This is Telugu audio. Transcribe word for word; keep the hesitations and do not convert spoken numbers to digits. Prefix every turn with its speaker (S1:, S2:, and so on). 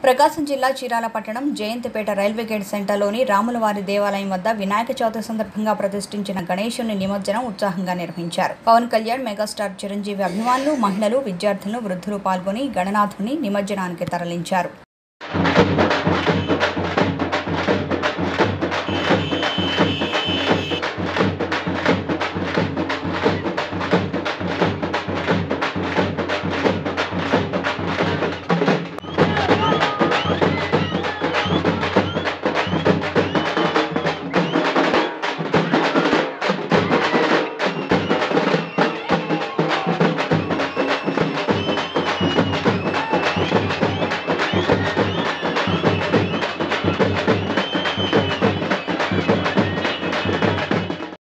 S1: ప్రకాశం జిల్లా చీరాల పట్టణం జయంతిపేట రైల్వే గేట్ సెంటర్లోని రాములవారి దేవాలయం వద్ద వినాయక చవితి సందర్భంగా ప్రతిష్ఠించిన గణేశుని నిమజ్జనం ఉత్సాహంగా నిర్వహించారు. పవన్ కళ్యాణ్, మెగాస్టార్ చిరంజీవి అభిమానులు, మహిళలు, విద్యార్థులు, వృద్ధులు పాల్గొని గణనాథుని నిమజ్జనానికి తరలించారు.